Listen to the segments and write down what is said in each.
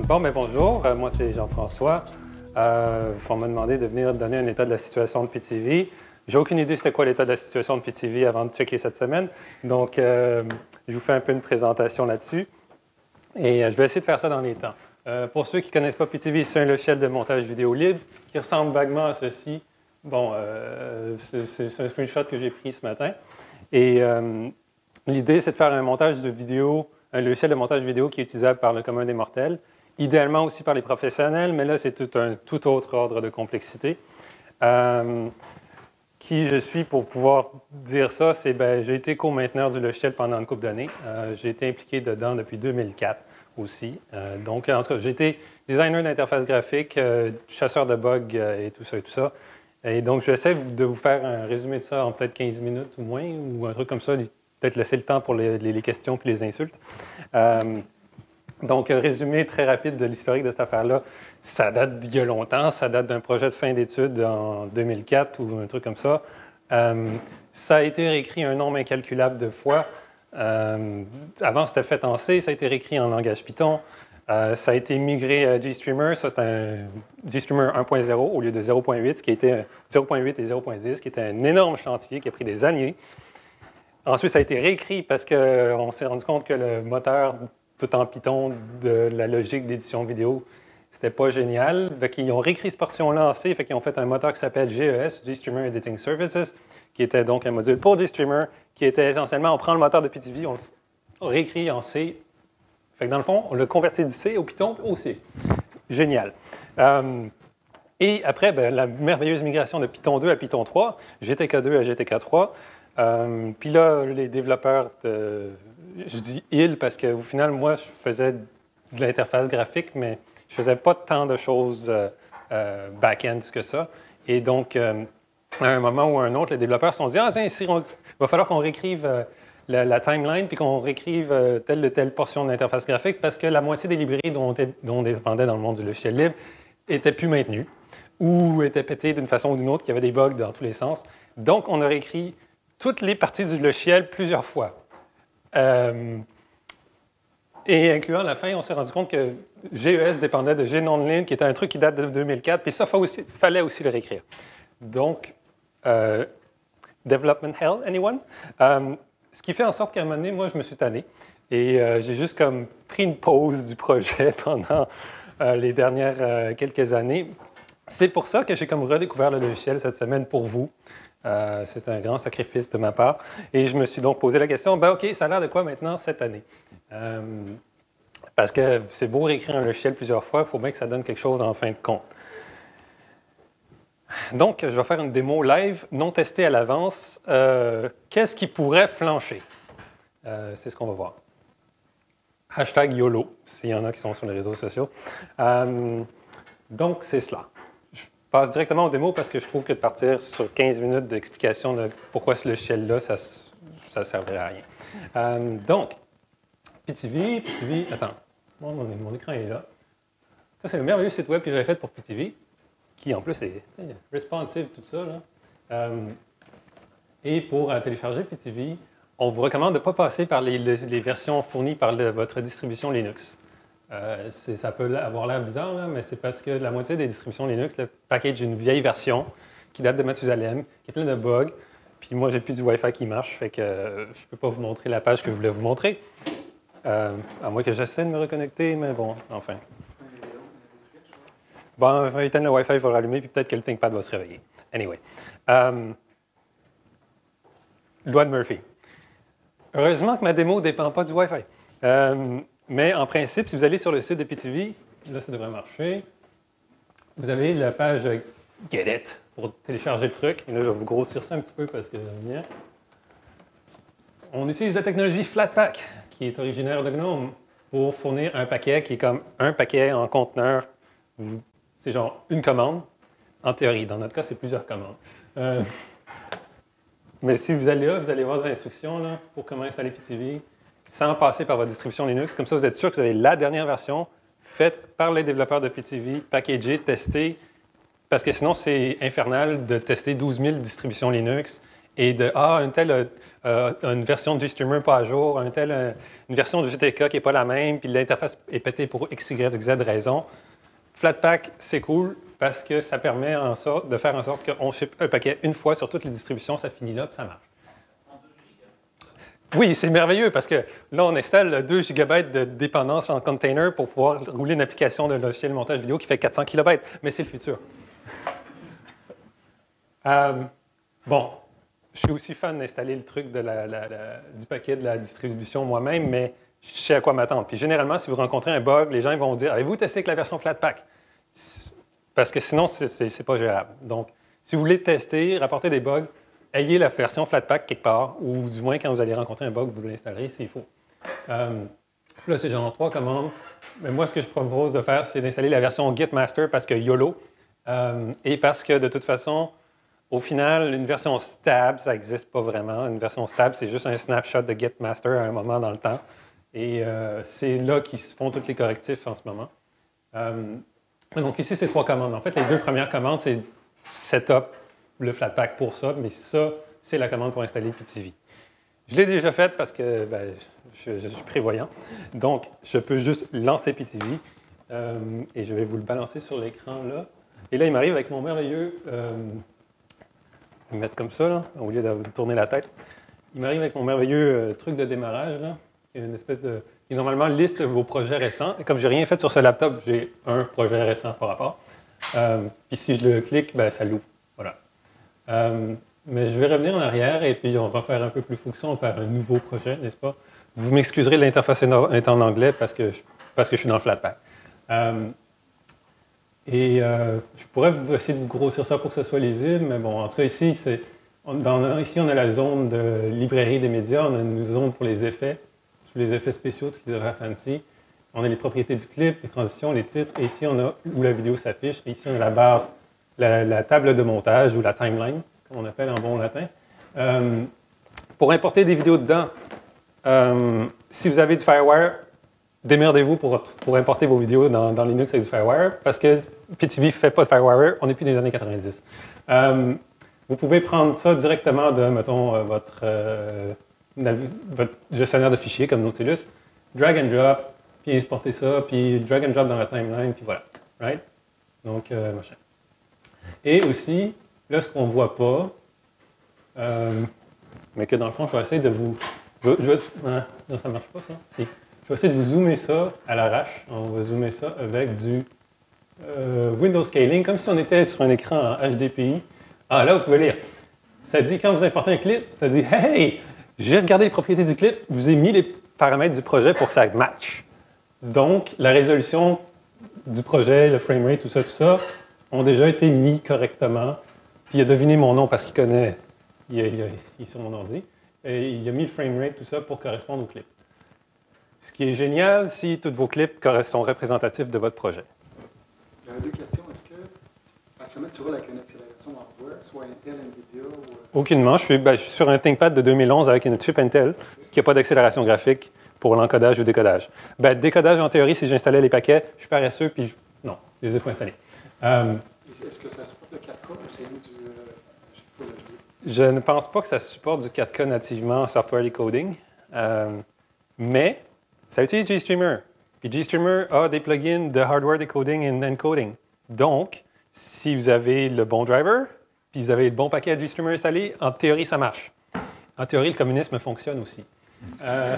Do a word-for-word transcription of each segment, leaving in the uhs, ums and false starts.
bon, mais bonjour, euh, moi c'est Jean-François. Euh, on m'a demandé de venir donner un état de la situation de P T V. J'ai aucune idée c'était quoi l'état de la situation de P T V avant de checker cette semaine. Donc, euh, je vous fais un peu une présentation là-dessus. Et euh, je vais essayer de faire ça dans les temps. Euh, pour ceux qui ne connaissent pas P T V, c'est un logiciel de montage vidéo libre qui ressemble vaguement à ceci. Bon, euh, c'est un screenshot que j'ai pris ce matin. Et euh, l'idée, c'est de faire un montage de vidéo, un logiciel de montage vidéo qui est utilisable par le commun des mortels, idéalement aussi par les professionnels, mais là, c'est tout un tout autre ordre de complexité. Euh, qui je suis pour pouvoir dire ça, c'est ben, j'ai été co-mainteneur du logiciel pendant une couple d'années. Euh, j'ai été impliqué dedans depuis deux mille quatre aussi. Euh, donc, en tout cas, j'ai été designer d'interface graphique, euh, chasseur de bugs euh, et tout ça et tout ça. Et donc, j'essaie de vous faire un résumé de ça en peut-être quinze minutes ou moins, ou un truc comme ça, peut-être laisser le temps pour les, les, les questions puis les insultes. Euh, donc, un résumé très rapide de l'historique de cette affaire-là. Ça date d'il y a longtemps, ça date d'un projet de fin d'études en deux mille quatre ou un truc comme ça. Euh, ça a été réécrit un nombre incalculable de fois. Euh, avant, c'était fait en C, ça a été réécrit en langage Python. Euh, ça a été migré à GStreamer, ça c'est un GStreamer un point zéro au lieu de zéro point huit, ce qui était zéro point huit et zéro point dix, qui était un énorme chantier qui a pris des années. Ensuite, ça a été réécrit parce qu'on s'est rendu compte que le moteur tout en Python de la logique d'édition vidéo, c'était pas génial. Fait ils ont réécrit cette portion-là en C, fait qu'ils ont fait un moteur qui s'appelle G E S, GStreamer Editing Services, qui était donc un module pour GStreamer, qui était essentiellement, on prend le moteur de P T V, on le réécrit en C. Fait que dans le fond, on l'a converti du C au Python au C. Génial. Euh, et après, ben, la merveilleuse migration de Python deux à Python trois, G T K deux à G T K trois. Euh, puis là, les développeurs, de, je dis « ils » parce qu'au final, moi, je faisais de l'interface graphique, mais je ne faisais pas tant de choses euh, euh, back-end que ça. Et donc, euh, à un moment ou à un autre, les développeurs se sont dit « Ah, tiens, il va falloir qu'on réécrive euh, la, la timeline puis qu'on réécrive euh, telle ou telle portion de l'interface graphique parce que la moitié des librairies dont, dont on dépendait dans le monde du logiciel libre n'étaient plus maintenues ou étaient pétées d'une façon ou d'une autre, qu'il y avait des bugs dans tous les sens. Donc, on a réécrit toutes les parties du logiciel plusieurs fois. Euh, et incluant la fin, on s'est rendu compte que G E S dépendait de GNonLin, qui était un truc qui date de deux mille quatre, puis ça, il aussi, fallait aussi le réécrire. Donc, euh, development hell, anyone? Euh, ce qui fait en sorte qu'à un moment donné, moi, je me suis tanné. Et euh, j'ai juste comme pris une pause du projet pendant euh, les dernières euh, quelques années. C'est pour ça que j'ai comme redécouvert le logiciel cette semaine pour vous. Euh, c'est un grand sacrifice de ma part. Et je me suis donc posé la question, ben OK, ça a l'air de quoi maintenant cette année? Euh, parce que c'est beau réécrire un logiciel plusieurs fois, il faut bien que ça donne quelque chose en fin de compte. Donc, je vais faire une démo live, non testée à l'avance. Euh, Qu'est-ce qui pourrait flancher? Euh, c'est ce qu'on va voir. Hashtag YOLO, s'il y en a qui sont sur les réseaux sociaux. Euh, donc, c'est cela. Je passe directement aux démos parce que je trouve que de partir sur quinze minutes d'explication de pourquoi ce logiciel-là, ça ne servirait à rien. Euh, donc, P T V, P T V, attends, mon, mon écran est là. Ça, c'est le merveilleux site web que j'avais fait pour P T V, qui en plus est responsive, tout ça. Là. Euh, et pour euh, télécharger P T V, on vous recommande de ne pas passer par les, les, les versions fournies par le, votre distribution Linux. Euh, ça peut avoir l'air bizarre, là, mais c'est parce que la moitié des distributions Linux le package une vieille version qui date de Mathusalem, qui est pleine de bugs. Puis moi, j'ai plus du Wi-Fi qui marche, fait que euh, je ne peux pas vous montrer la page que je voulais vous montrer. Euh, à moins que j'essaie de me reconnecter, mais bon, enfin. Bon, il va éteindre le Wi-Fi, il va rallumer, puis peut-être que le ThinkPad va se réveiller. Anyway. Euh, loi de Murphy. Heureusement que ma démo ne dépend pas du Wi-Fi. Euh, mais en principe, si vous allez sur le site de P T V, là, ça devrait marcher. Vous avez la page Get It pour télécharger le truc. Et là, je vais vous grossir ça un petit peu parce que j'aime bien. On utilise la technologie Flatpak, qui est originaire de GNOME, pour fournir un paquet qui est comme un paquet en conteneur. C'est genre une commande, en théorie. Dans notre cas, c'est plusieurs commandes. Euh, mais si vous allez là, vous allez voir les instructions là, pour comment installer P T V, sans passer par votre distribution Linux. Comme ça, vous êtes sûr que vous avez la dernière version faite par les développeurs de P T V, packagée, testée, parce que sinon, c'est infernal de tester douze mille distributions Linux et de « Ah, un tel a euh, une version du GStreamer pas à jour, un tel a une version du G T K qui n'est pas la même, puis l'interface est pétée pour X, Y, Z raison ». Flatpak, c'est cool parce que ça permet en sorte, de faire en sorte qu'on ship un paquet une fois sur toutes les distributions, ça finit là, puis ça marche. Oui, c'est merveilleux parce que là, on installe deux gigabytes de dépendance en container pour pouvoir rouler une application de logiciel de montage vidéo qui fait quatre cents kilobytes, mais c'est le futur. euh, bon, je suis aussi fan d'installer le truc de la, la, la, du paquet de la distribution moi-même, mais je sais à quoi m'attendre. Puis généralement, si vous rencontrez un bug, les gens ils vont vous dire « Avez-vous testé avec la version Flatpak? » Parce que sinon, ce n'est pas gérable. Donc, si vous voulez tester, rapporter des bugs, ayez la version Flatpak quelque part, ou du moins, quand vous allez rencontrer un bug, vous l'installerez s'il faut. Euh, là, c'est genre trois commandes. Mais moi, ce que je propose de faire, c'est d'installer la version Git Master parce que YOLO, euh, et parce que de toute façon, au final, une version stab, ça n'existe pas vraiment. Une version stab, c'est juste un snapshot de Git Master à un moment dans le temps. Et euh, c'est là qu'ils se font tous les correctifs en ce moment. Euh, donc ici, c'est trois commandes. En fait, les deux premières commandes, c'est setup le Flatpak pour ça, mais ça, c'est la commande pour installer P T V. Je l'ai déjà faite parce que ben, je, je suis prévoyant. Donc, je peux juste lancer P T V euh, et je vais vous le balancer sur l'écran là. Et là, il m'arrive avec mon merveilleux... Euh, je vais mettre comme ça, là, au lieu de tourner la tête. Il m'arrive avec mon merveilleux euh, truc de démarrage, là, qui est une espèce de... qui normalement liste vos projets récents. Et comme je n'ai rien fait sur ce laptop, j'ai un projet récent par rapport. Euh, puis si je le clique, ben, ça l'ouvre. Voilà. Euh, mais je vais revenir en arrière et puis on va faire un peu plus focus, on va faire un nouveau projet, n'est-ce pas? Vous m'excuserez, l'interface est en anglais parce que je, parce que je suis dans le Flatpak. Euh, et euh, je pourrais vous essayer de grossir ça pour que ça soit lisible, mais bon, en tout cas ici, c'est, on, dans, ici on a la zone de librairie des médias, on a une zone pour les effets, les effets spéciaux, tout ce qui devrait fancy. On a les propriétés du clip, les transitions, les titres, et ici on a où la vidéo s'affiche, et ici on a la barre, la, la table de montage ou la timeline, comme on appelle en bon latin. Euh, pour importer des vidéos dedans, euh, si vous avez du FireWire, démerdez-vous pour, pour importer vos vidéos dans, dans Linux avec du FireWire, parce que P T V ne fait pas de FireWire, on n'est plus dans les années quatre-vingt-dix. Euh, vous pouvez prendre ça directement de, mettons, euh, votre, euh, votre gestionnaire de fichiers comme Nautilus, drag and drop, puis exporter ça, puis drag and drop dans la timeline, puis voilà. Right? Donc, euh, machin. Et aussi, là, ce qu'on ne voit pas, euh, mais que dans le fond, je vais essayer de vous... Je, je, hein, non, ça ne marche pas, ça? Si. Je vais essayer de vous zoomer ça à l'arrache. On va zoomer ça avec du euh, Windows Scaling, comme si on était sur un écran en H D P I. Ah, là, vous pouvez lire. Ça dit, quand vous importez un clip, ça dit « Hey, j'ai regardé les propriétés du clip, je vous ai mis les paramètres du projet pour que ça matche. » Donc, la résolution du projet, le framerate, tout ça, tout ça, ont déjà été mis correctement. Puis il a deviné mon nom parce qu'il connaît, il, il, il est sur mon ordi. Et il a mis le framerate, tout ça, pour correspondre au clip. Ce qui est génial si tous vos clips sont représentatifs de votre projet. J'avais deux questions. Est-ce que actuellement tu roules avec une accélération hardware, soit Intel, Nvidia ou... Aucunement. Je suis, ben, je suis sur un ThinkPad de deux mille onze avec une chip Intel qui n'a pas d'accélération graphique pour l'encodage ou décodage. Ben, décodage, en théorie, si j'installais les paquets, je suis paresseux, puis je... non, je les ai pas installés. Euh, Est-ce que ça supporte le quatre K ou c'est du... Euh, je ne pense pas que ça supporte du quatre K nativement en software decoding, euh, mais ça utilise GStreamer. Puis GStreamer a des plugins de hardware decoding et encoding. Donc, si vous avez le bon driver, puis vous avez le bon paquet de GStreamer installé, en théorie, ça marche. En théorie, le communisme fonctionne aussi. Euh,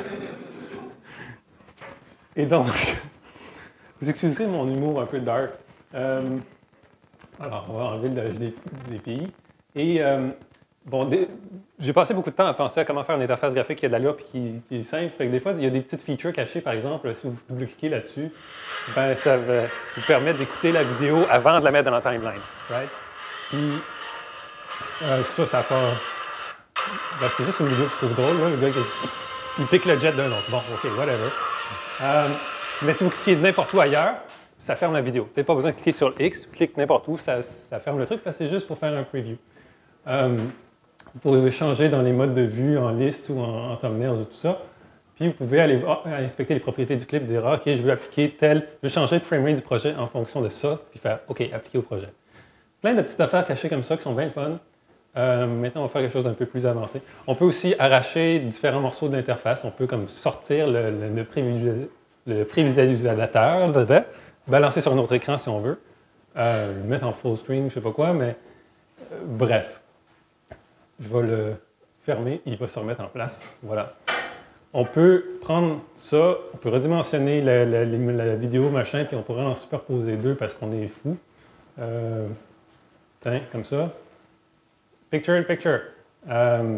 et donc, vous excusez mon humour un peu dark. Euh, alors, on va enlever le H D P I. Et euh, bon, j'ai passé beaucoup de temps à penser à comment faire une interface graphique qui a de l'allure et qui, qui est simple. Fait que des fois, il y a des petites features cachées, par exemple, si vous double-cliquez là-dessus, ben, ça va vous permettre d'écouter la vidéo avant de la mettre dans la timeline. Right? Puis, euh, ça, ça n'a pas... Ben, c'est juste une vidéo que je trouve drôle, là, le gars qui il pique le jet d'un autre. Bon, OK, whatever. Euh, mais si vous cliquez n'importe où ailleurs, ça ferme la vidéo. Vous n'avez pas besoin de cliquer sur le X, vous cliquez n'importe où, ça, ça ferme le truc, parce que c'est juste pour faire un preview. Euh, vous pouvez changer dans les modes de vue en liste ou en, en thumbnails ou tout ça. Puis vous pouvez aller oh, inspecter les propriétés du clip et dire ah, OK, je veux appliquer tel, je veux changer le framerate du projet en fonction de ça, puis faire OK, appliquer au projet. Plein de petites affaires cachées comme ça qui sont bien fun. Euh, maintenant, on va faire quelque chose d'un peu plus avancé. On peut aussi arracher différents morceaux de l'interface. On peut comme sortir le, le, le, prévisualis le prévisualisateur, balancer sur un autre écran si on veut, euh, le mettre en full screen, je ne sais pas quoi, mais euh, bref. Je vais le fermer, il va se remettre en place. Voilà. On peut prendre ça, on peut redimensionner la, la, la, la vidéo, machin, puis on pourrait en superposer deux parce qu'on est fou. Euh, tiens, comme ça. Picture in picture. Euh,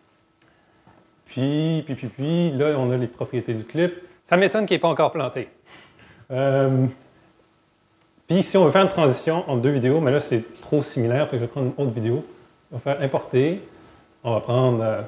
puis, puis, puis, puis, là, on a les propriétés du clip. Ça m'étonne qu'il n'ait pas encore planté. Euh, puis, si on veut faire une transition entre deux vidéos, mais là, c'est trop similaire, fait que je vais prendre une autre vidéo. On va faire importer. On va prendre... Euh,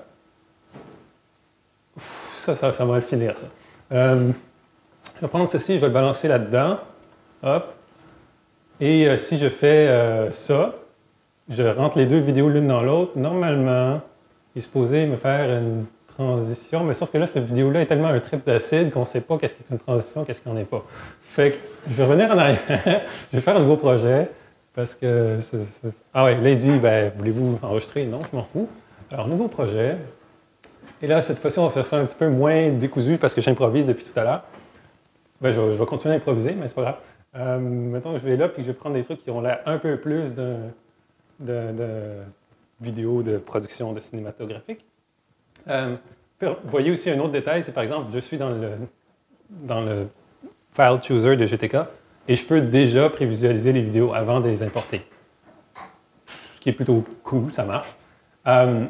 ça, ça, ça va le finir, ça. Euh, je vais prendre ceci, je vais le balancer là-dedans. Hop. Et euh, si je fais euh, ça, je rentre les deux vidéos l'une dans l'autre. Normalement, il est supposé me faire une transition, mais sauf que là, cette vidéo-là est tellement un trip d'acide qu'on ne sait pas qu'est-ce qui est une transition, qu'est-ce qui n'en est pas. Fait que je vais revenir en arrière, je vais faire un nouveau projet, parce que... c'est, c'est... Ah ouais, là, il dit, ben, voulez-vous enregistrer? Non, je m'en fous. Alors, nouveau projet. Et là, cette fois-ci, on va faire ça un petit peu moins décousu, parce que j'improvise depuis tout à l'heure. Ben, je, vais, je vais continuer à improviser, mais c'est pas grave. Euh, mettons que je vais là, puis je vais prendre des trucs qui ont l'air un peu plus de, de, de vidéos de production de cinématographique. Euh, vous voyez aussi un autre détail, c'est par exemple, je suis dans le, dans le file chooser de G T K et je peux déjà prévisualiser les vidéos avant de les importer. Ce qui est plutôt cool, ça marche. Euh,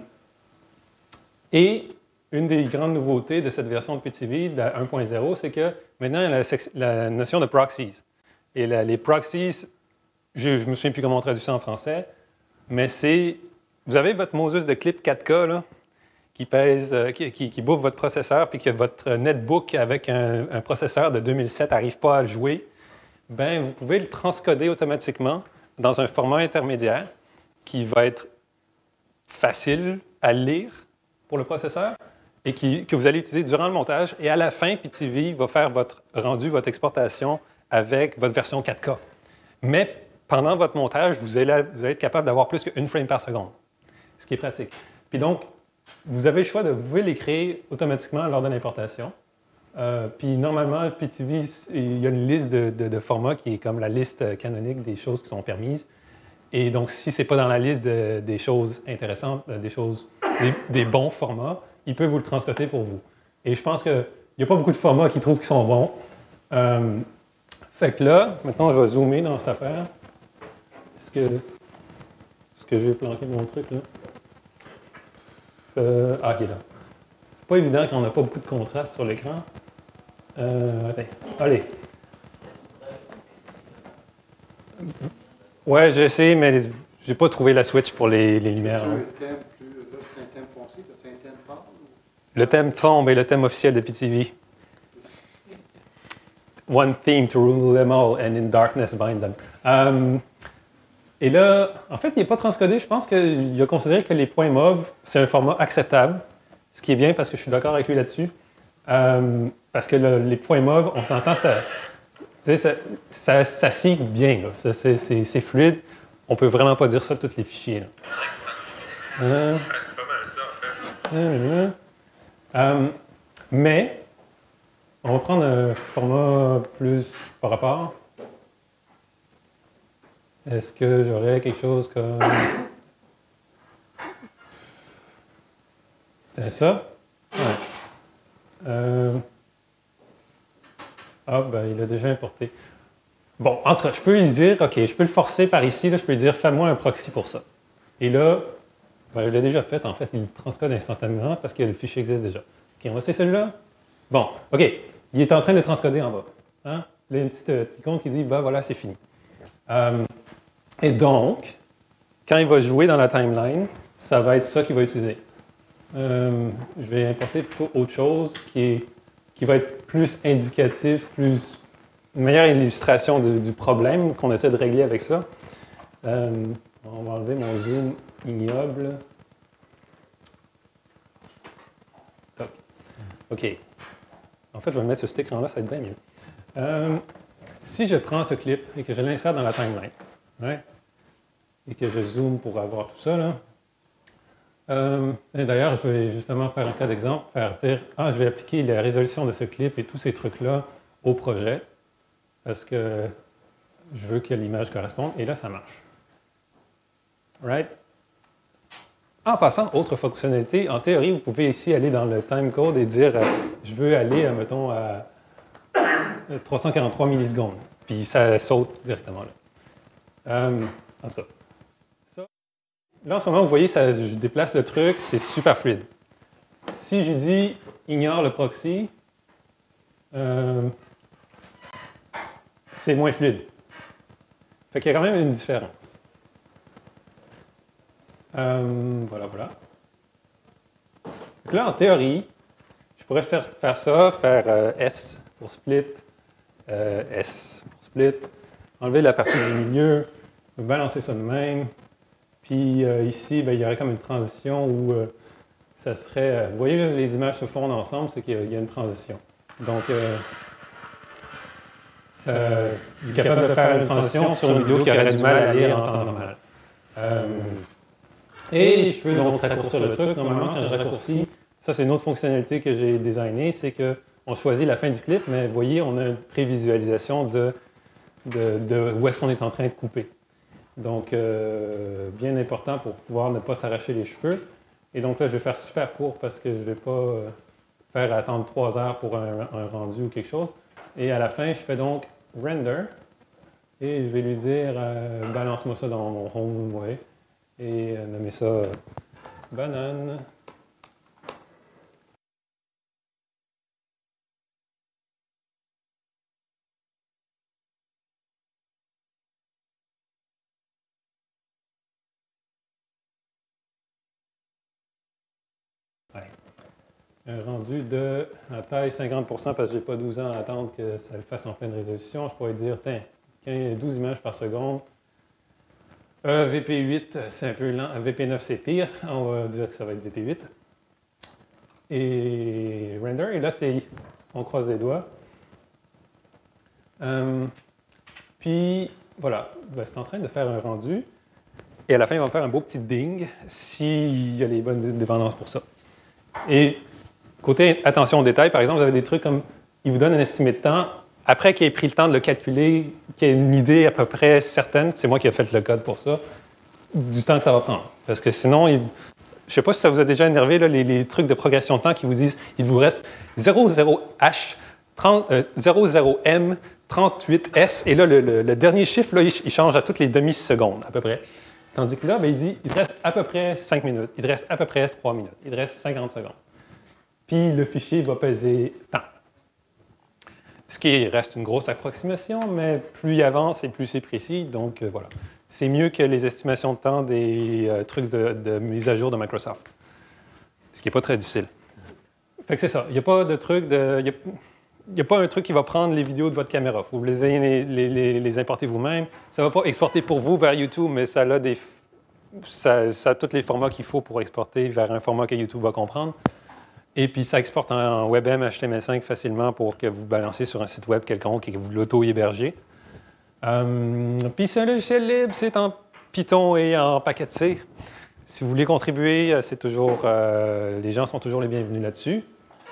et une des grandes nouveautés de cette version de P T V, de la un point zéro, c'est que maintenant, il y a la, la notion de proxies. Et la, les proxies, je ne me souviens plus comment on traduit ça en français, mais c'est, vous avez votre Moses de clip quatre K, là, qui pèse, euh, qui, qui, qui bouffe votre processeur, puis que votre netbook avec un, un processeur de deux mille sept n'arrive pas à le jouer, bien, vous pouvez le transcoder automatiquement dans un format intermédiaire qui va être facile à lire pour le processeur et qui, que vous allez utiliser durant le montage. Et à la fin, P T V va faire votre rendu, votre exportation avec votre version quatre K. Mais pendant votre montage, vous allez, vous allez être capable d'avoir plus qu'une frame par seconde, ce qui est pratique. Puis donc, vous avez le choix de, vous pouvez les créer automatiquement lors de l'importation. Euh, puis normalement, P T V, il y a une liste de, de, de formats qui est comme la liste canonique des choses qui sont permises. Et donc, si ce n'est pas dans la liste de, des choses intéressantes, des choses, des, des bons formats, il peut vous le transcoder pour vous. Et je pense qu'il n'y a pas beaucoup de formats qui trouvent qu'ils sont bons. Euh, fait que là, maintenant, je vais zoomer dans cette affaire. Est-ce que, est-ce que j'ai planqué mon truc là? Euh, ah, il est là. C'est pas évident quand on n'a pas beaucoup de contraste sur l'écran. Euh, attends. Allez. Ouais, j'ai essayé, mais j'ai pas trouvé la switch pour les, les lumières. Le thème plus, là, c'est un thème foncé, c'est un thème pâle? Le thème sombre est le thème officiel de P T V. One theme to rule them all, and in darkness bind them. Um, et là, en fait, il n'est pas transcodé. Je pense qu'il a considéré que les points mauves, c'est un format acceptable, ce qui est bien parce que je suis d'accord avec lui là-dessus. Um, parce que le, les points mauves, on s'entend, ça, ça, ça, ça signe bien. C'est fluide. On ne peut vraiment pas dire ça de tous les fichiers. Là. Euh, c'est pas mal ça, en fait. Euh, euh, mais, on va prendre un format plus par rapport. Est-ce que j'aurais quelque chose comme... C'est ça? Ouais. Euh... Ah, ben, il a déjà importé. Bon, en tout cas, je peux lui dire, OK, je peux le forcer par ici, là, je peux lui dire, fais-moi un proxy pour ça. Et là, ben, je l'ai déjà fait, en fait, il transcode instantanément parce que le fichier existe déjà. OK, on va essayer celui-là. Bon, OK, il est en train de transcoder en bas. Hein? Là, il y a une petite euh, icône qui dit, ben voilà, c'est fini. Euh, et donc, quand il va jouer dans la timeline, ça va être ça qu'il va utiliser. Euh, je vais importer plutôt autre chose qui, est, qui va être plus indicatif, plus une meilleure illustration du, du problème qu'on essaie de régler avec ça. Euh, on va enlever mon zoom ignoble. Top. OK. En fait, je vais le mettre sur cet écran-là, ça va être bien mieux. Euh, si je prends ce clip et que je l'insère dans la timeline, ouais, et que je zoome pour avoir tout ça, là, Euh, et d'ailleurs, je vais justement faire un cas d'exemple, faire dire, ah, je vais appliquer la résolution de ce clip et tous ces trucs-là au projet, parce que je veux que l'image corresponde, et là, ça marche. Right? En passant, autre fonctionnalité, en théorie, vous pouvez ici aller dans le timecode et dire, euh, je veux aller, euh, mettons, à trois cent quarante-trois millisecondes, puis ça saute directement là. Euh, en tout cas, ça. Là, en ce moment, vous voyez, ça, je déplace le truc, c'est super fluide. Si je dis ignore le proxy, euh, c'est moins fluide. Fait qu'il y a quand même une différence. Euh, voilà, voilà. Donc là, en théorie, je pourrais faire, faire ça, faire euh, S pour split, euh, S pour split, enlever la partie du milieu, balancer ça de même. Puis euh, ici, ben, il y aurait comme une transition où euh, ça serait... Euh, vous voyez, là, les images se fondent ensemble, c'est qu'il y, y a une transition. Donc, euh, ça, il est capable de faire une transition sur une vidéo qui aurait du mal à lire en temps normal. Euh, et je peux donc raccourcir le truc. Normalement, quand je raccourcis, ça c'est une autre fonctionnalité que j'ai designée, c'est qu'on choisit la fin du clip, mais vous voyez, on a une prévisualisation de, de, de où est-ce qu'on est en train de couper. Donc, euh, bien important pour pouvoir ne pas s'arracher les cheveux. Et donc là, je vais faire super court parce que je ne vais pas euh, faire attendre trois heures pour un, un rendu ou quelque chose. Et à la fin, je fais donc render et je vais lui dire euh, balance-moi ça dans mon home way et euh, nommer ça euh, banane. Ouais. Un rendu de la taille cinquante pour cent parce que je n'ai pas douze ans à attendre que ça le fasse en pleine résolution. Je pourrais dire, tiens, douze images par seconde. Euh, V P huit, c'est un peu lent. V P neuf, c'est pire. On va dire que ça va être V P huit. Et render, et là, c'est, on croise les doigts. Euh, puis, voilà, ben, c'est en train de faire un rendu. Et à la fin, il va me faire un beau petit ding s'il y a les bonnes dépendances pour ça. Et côté attention aux détails, par exemple, vous avez des trucs comme, il vous donne un estimé de temps, après qu'il ait pris le temps de le calculer, qu'il ait une idée à peu près certaine, c'est moi qui ai fait le code pour ça, du temps que ça va prendre. Parce que sinon, il, je ne sais pas si ça vous a déjà énervé, là, les, les trucs de progression de temps qui vous disent, il vous reste zéro zéro H, zéro zéro M, trente-huit S, et là, le, le, le dernier chiffre, là, il, il change à toutes les demi-secondes, à peu près. Tandis que là, ben, il dit, il te reste à peu près cinq minutes, il te reste à peu près trois minutes, il te reste cinquante secondes. Puis le fichier va peser temps. Ce qui reste une grosse approximation, mais plus il avance et plus c'est précis, donc euh, voilà. C'est mieux que les estimations de temps des euh, trucs de, de mise à jour de Microsoft. Ce qui n'est pas très difficile. Fait que c'est ça, il n'y a pas de truc de... Il n'y a, a pas un truc qui va prendre les vidéos de votre caméra. Vous les, les, les, les importer vous-même. Ça ne va pas exporter pour vous vers YouTube, mais ça a, des, ça, ça a tous les formats qu'il faut pour exporter vers un format que YouTube va comprendre. Et puis, ça exporte en WebM H T M L cinq facilement pour que vous balanciez sur un site web quelconque et que vous l'auto-hébergez. Euh, puis, c'est un logiciel libre, c'est en Python et en paquet C. Si vous voulez contribuer, c'est toujours, euh, les gens sont toujours les bienvenus là-dessus.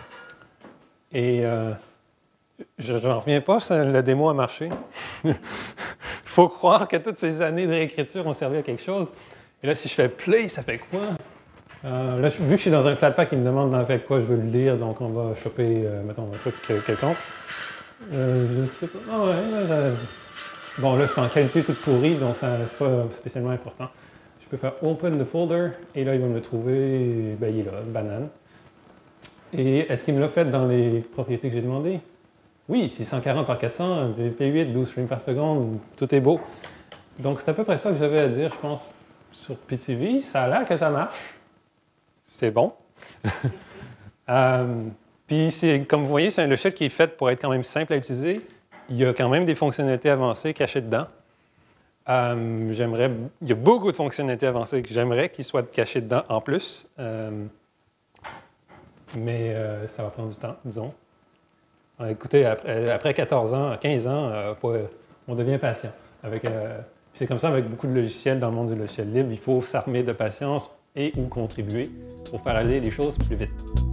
Et euh, je n'en reviens pas, ça, la démo a marché. Il faut croire que toutes ces années de réécriture ont servi à quelque chose. Et là, si je fais play, ça fait quoi? Euh, là, vu que je suis dans un Flatpak, il me demande dans fait quoi je veux le lire, donc on va choper, euh, mettons, un truc quelconque. Euh, je ne sais pas. Ah ouais, là, ça... Bon, là, je suis en qualité toute pourrie, donc ça c'est pas spécialement important. Je peux faire Open the folder, et là, il va me le trouver, ben, il est là, banane. Et est-ce qu'il me l'a fait dans les propriétés que j'ai demandées? Oui, six cent quarante par quatre cents, V P huit, douze frames par seconde, tout est beau. Donc, c'est à peu près ça que j'avais à dire, je pense, sur P T V. Ça a l'air que ça marche. C'est bon. euh, Puis, comme vous voyez, c'est un logiciel qui est fait pour être quand même simple à utiliser. Il y a quand même des fonctionnalités avancées cachées dedans. Euh, j'aimerais, il y a beaucoup de fonctionnalités avancées que j'aimerais qu'ils soient cachées dedans en plus. Euh, mais euh, ça va prendre du temps, disons. Alors, écoutez, après, après quatorze ans, quinze ans, euh, on devient patient. Avec, euh, c'est comme ça avec beaucoup de logiciels dans le monde du logiciel libre. Il faut s'armer de patience. et ou contribuer pour faire aller les choses plus vite.